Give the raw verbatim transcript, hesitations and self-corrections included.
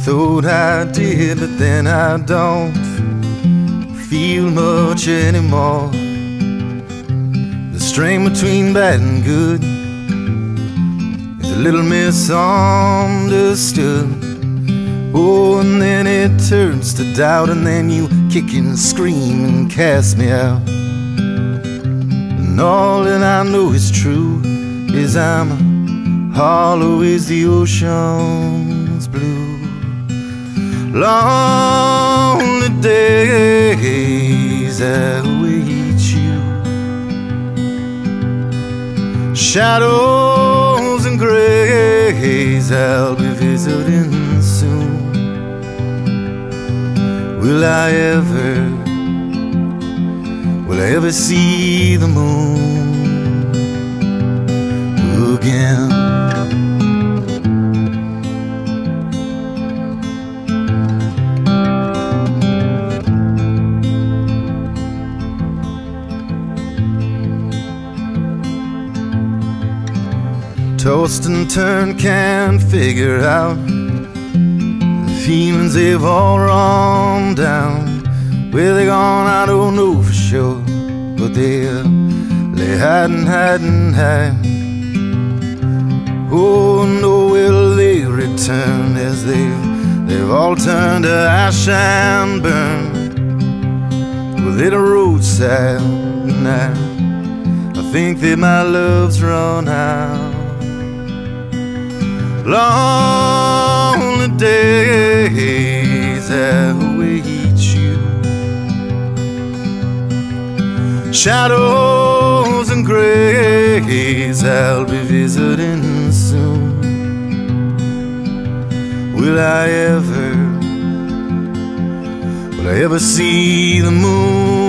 thought I did, but then I don't feel much anymore. The strain between bad and good is a little misunderstood. Oh, and then it turns to doubt, and then you kick and scream and cast me out. And all that I know is true is I'm hollow as the ocean's blue. Lonely days await you, shadows and grays I'll be visiting soon. Will I ever, will I ever see the moon again? Tossed and turned, can't figure out the feelings they've all run down. Where they gone, I don't know for sure, but they're they hiding, hiding, hiding. Oh, no, will they return as they've they've all turned to ash and burn. Within a roadside night, I think that my love's run out. Lonely days await you, shadows and grays I'll be visiting soon. Will I ever, will I ever see the moon